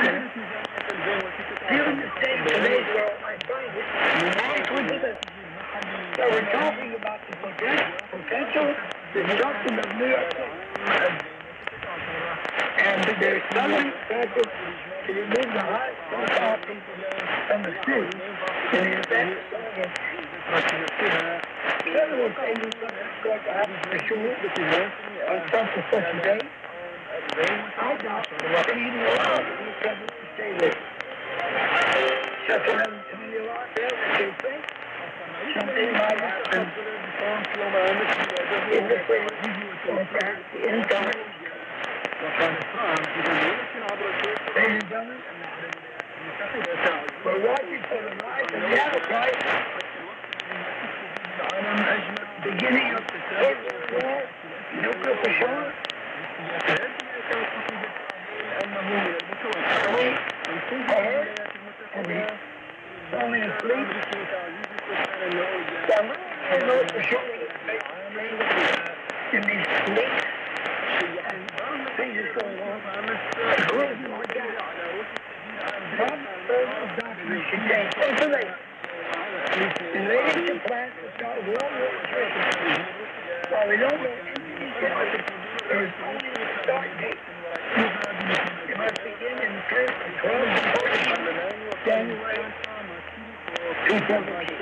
Given the state of today's world, I find it more coincident that we're talking about the potential destruction of New York City. And there's something practice to remove the highest property from the city in the event of several things going to happen for sure on such and such a day. I doubt they even allow the president to stay there. Such an Antonio lot there, what they think. Something might happen in the city or perhaps in time. Ladies and gentlemen, we're watching for the rise of the Antichrist, beginning of the Third World War, nuclear for sure. And the Soviet fleet, for sure, in these fleets, and things are going on. Including our gas. Some documents contain information relating to plans to start World War III. While we don't know any details, there is only a start date. It must begin in 12 January 2008.